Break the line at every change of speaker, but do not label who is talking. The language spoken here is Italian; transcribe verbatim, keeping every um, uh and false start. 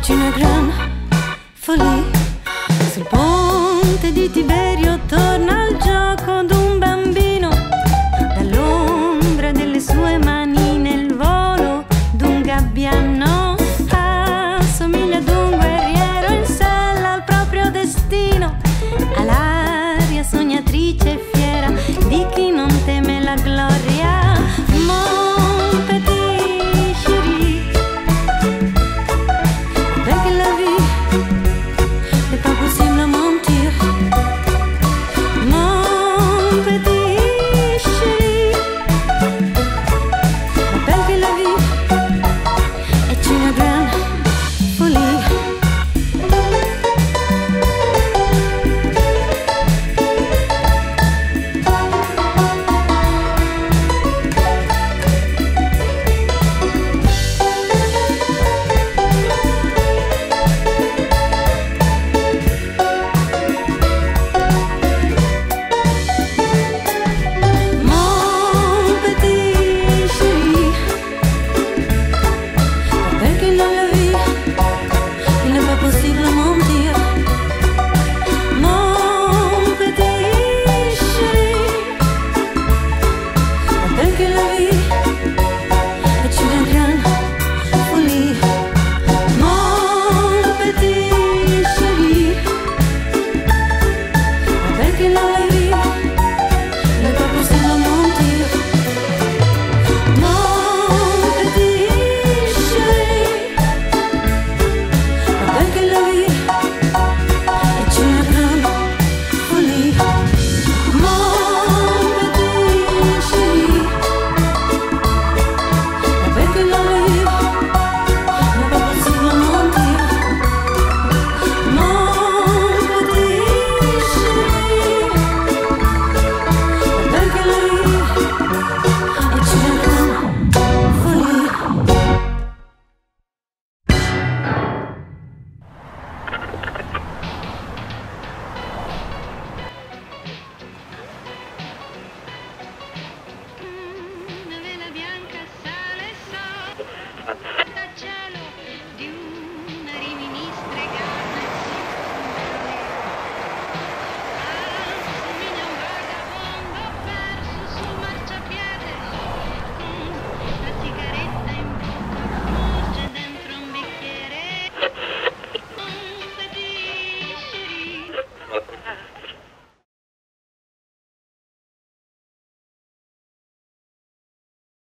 C'est une grande folie. Sul ponte di Tiberio torna al gioco d'un bambino, dall'ombra delle sue mani nel volo d'un gabbiano. Assomiglia ad un guerriero in sella al proprio destino, all'aria sognatrice e fiera di chi non